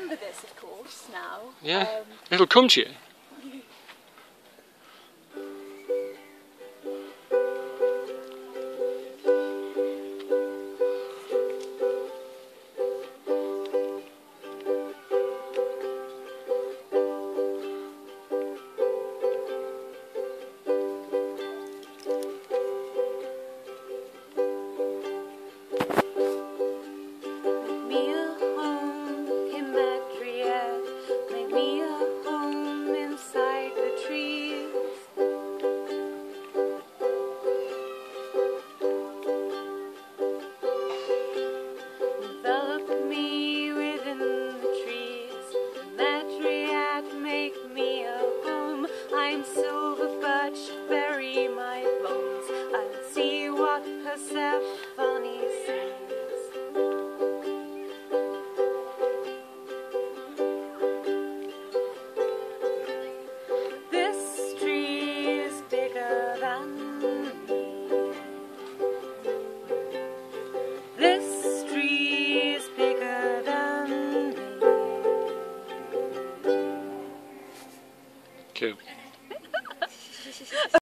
remember this, of course, now. Yeah, it'll come to you. Funny sings. This tree is bigger than me. This tree is bigger than me. Cool.